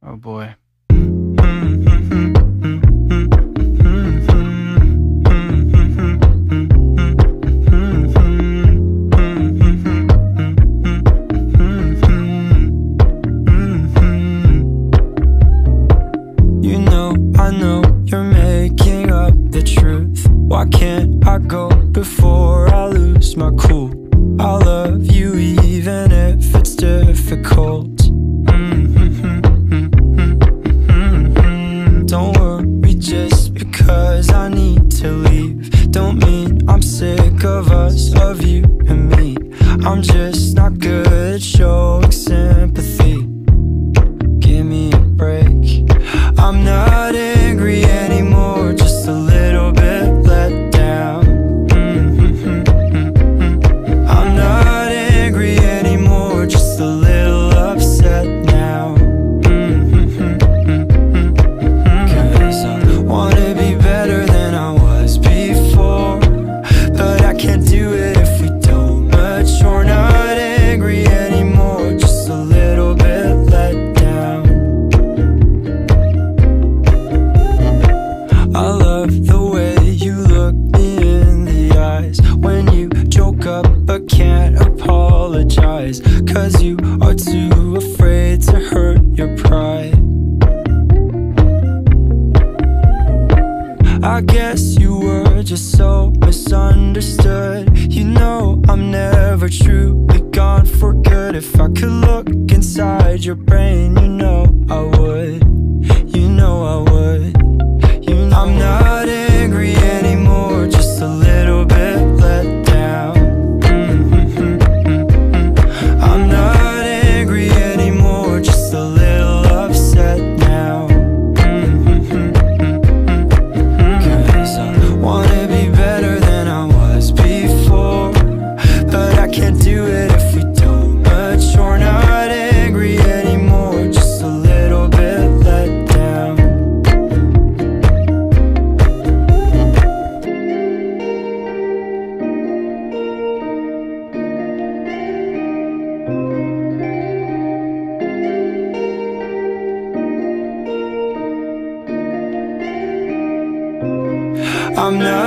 Oh boy. You know, I know you're making up the truth. Why can't I go before I lose my cool? I love you even if it's difficult. Don't worry just because I need to leave. Don't mean I'm sick of us, of you and me. I'm just not good at showing sympathy. Give me a break. I'm not angry anymore, just a little bit let down. I'm not angry anymore, just a little upset now. Cause I wanna be better than I was before, but I can't do it if we don't mature. Not angry anymore, just a little bit let down. I love the way you look me in the eyes when you joke up but can't apologize, cause you are too afraid to hurt your pride. I guess you were just so misunderstood. You know I'm never truly gone for good. If I could look inside your brain, you know I would. You know I would. You know I'm not angry anymore, just a little bit let down. I'm not angry anymore, just a little upset now. Cause I wanna be better than I was before, but I can't do it if we don't mature. Not angry anymore, just a little bit let down. I'm not